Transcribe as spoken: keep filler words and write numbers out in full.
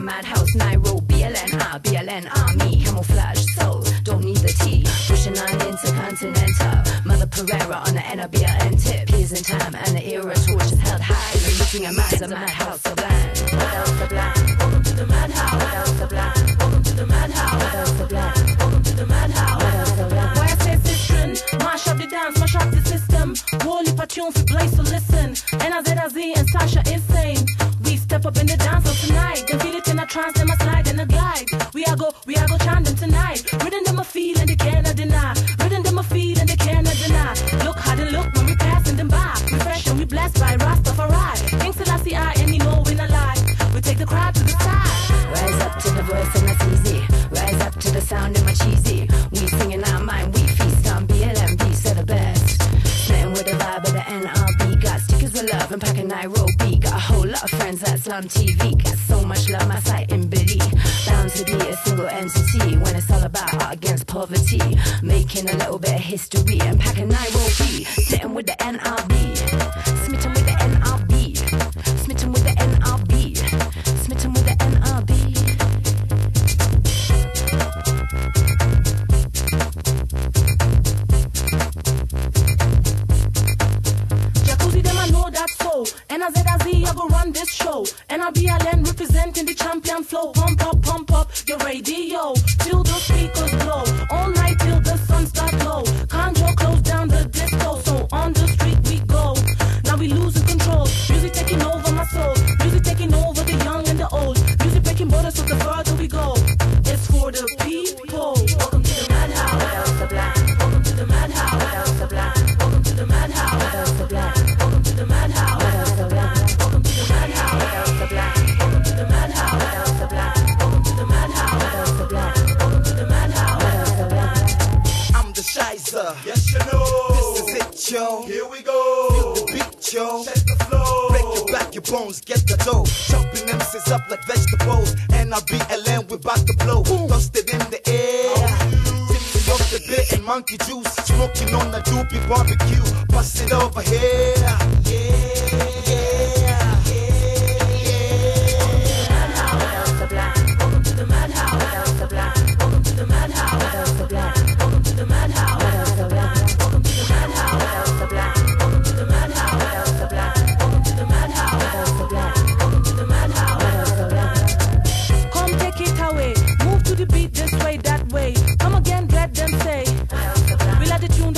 madhouse, Nairobi, L N R, B L N Army, camouflage, soul, don't need the T, pushing on intercontinental, Mother Pereira on the N R B L N tip, peers in time and the era torch is held high, looting a mass, a madhouse sublime, madhouse sublime, welcome to the madhouse, madhouse sublime, welcome to the madhouse, madhouse sublime, welcome to the madhouse, madhouse sublime. Why I say cistern, mash up the dance, mash up the system, holy tune for place to listen, N A Z A Z and Sasha insane. We step up in the dance hall tonight. They feel it in a trance, them a slide and a glide. We are go, we are go chant them tonight. Rhythm them a feel and they cannot deny. Rhythm them a feel and they cannot deny. Look how they look when we passing them by. We fresh and we blessed by Rastafari. King Selassie I and he know we not lie. We take the crowd to the side. Rise up to the voice and that's easy. Rise up to the sound in my cheesy. We singing our mind, we feast on B L M B, so the best. Smitten with the vibe of the N R B. Got stickers with love and packing Nairobi. Got a whole lot of friends at Slum T V. Got so much love, my sight in Billy. Bound to be a single entity when it's all about art against poverty. Making a little bit of history and packing Nairobi. Sitting with the N R B. Smitten with the N R B. Smitten with the N R B. Smitten with the N R B. Jacuzzi, them I know that so. N A Z A Z, I go run this show. N R B L N representing the champion flow. Pump up, pump up your radio till the speakers blow. All night till the sun start low. Conjo close down the disco, so on the street we go. Now we losing control. Music taking over my soul. Music taking over the young and the old. Music breaking borders, so the further we go. It's for the people. Welcome to the madhouse. Madhouse sublime. Welcome to the madhouse. Madhouse sublime. Welcome to the madhouse. Madhouse sublime. Welcome to the madhouse. Madhouse sublime. Welcome to the madhouse. Madhouse sublime. Welcome to the madhouse. Madhouse sublime. Welcome to the madhouse. Madhouse sublime. Welcome to the madhouse. Madhouse sublime. I'm the Shizer. Yes, you know. This is it, yo. Here we go. Feel the beat, yo. Set the flow. Break your back, your bones, get the dough. Chopping M Cs up like vegetables. N R B L N, we about to blow. Dusted in the air. Tipsy off the bit and monkey juice. Smoking on the doobie barbecue. Bust it over here. Yeah, yeah, yeah. Madhouse sublime. Welcome to the madhouse. Madhouse sublime. Welcome to the madhouse. Madhouse sublime. Welcome to the madhouse. Madhouse sublime. Welcome to the madhouse. Madhouse sublime. Welcome to the madhouse. Madhouse sublime. Welcome to the madhouse. Madhouse sublime. Welcome to the madhouse. Madhouse sublime. Come take it away. Move to the beat this way, that way. Come again, let them say. We like the tune